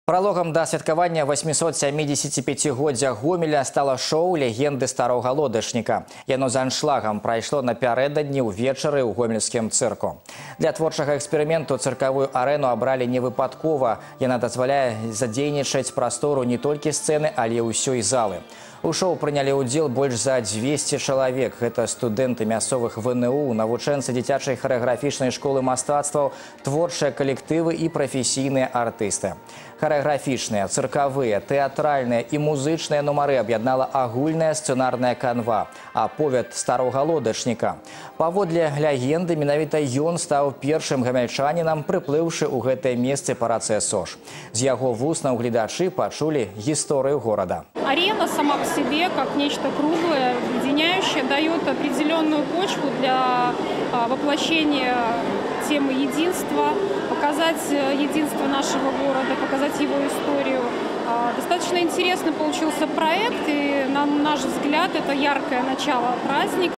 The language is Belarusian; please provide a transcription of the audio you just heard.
Прологам да святкавання 875-годдзя Гомеля стало шоу легенды старого лодачніка. Яно з аншлагам прайшло напярэдадні ўвечары ў гомельскім цырку. Для творчага эксперыменту цыркавую арэну абралі не выпадкова. Яна дазваляе задзейнічаць прастору не толькі сцэны, але ўсёй залы. У шоу прынялі ўдзел больш за 200 чалавек. Гэта студэнты мясцовых ВНУ, навучэнцы дзіцячай харэаграфічнай школы мастацтваў, творчыя калектывы і прафесійныя артысты. Харэаграфічныя, цыркавыя, тэатральныя і музычныя нумары аб'яднала агульная сцэнарная канва, аповед старога лодачніка. Паводле легенды, менавіта ён стаў першым гамяльчанінам, прыплыўшы ў гэтае месцы па рацэ Сош. З яго вуснаў гледачы пачулі гісторыю горада. Арена сама по себе, как нечто круглое, объединяющее, дает определенную почву для воплощения темы единства, показать единство нашего города, показать его историю. Достаточно интересный получился проект, и на наш взгляд это яркое начало праздника.